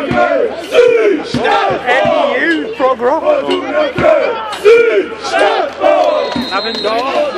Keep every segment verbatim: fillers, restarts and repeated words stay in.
N U Frog Rock. Haven't got.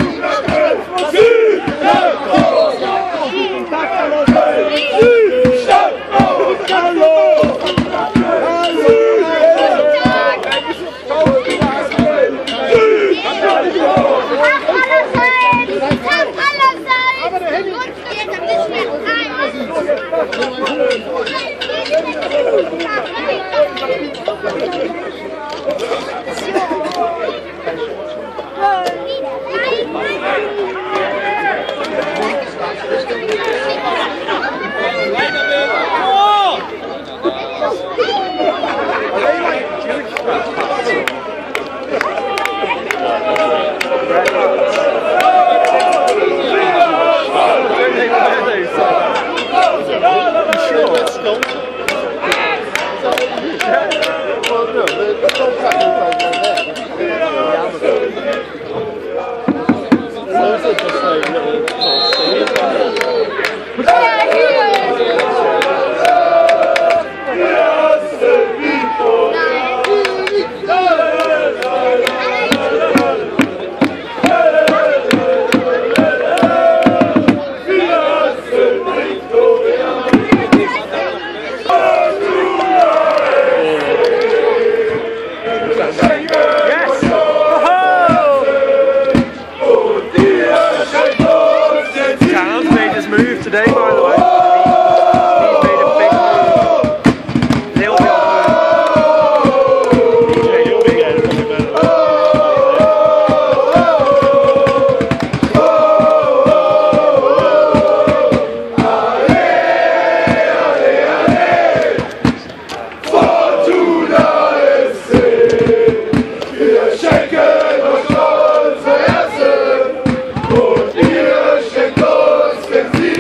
Today, by the way, he's made a big move. Little bit of move. D J, you'll be getting something better. Fortuna S C, wir schenken euch unser Herzen und ihr schenkt uns den Sieg.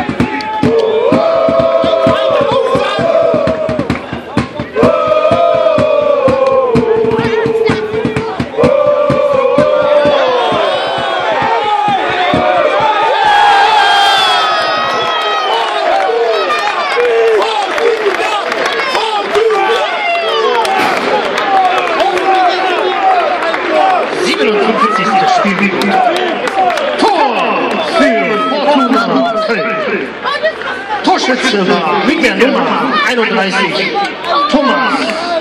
siebenundfünfzigste Spielminute. Tor für Fortuna Köln. Torschütze war mit der Nummer einunddreißig Thomas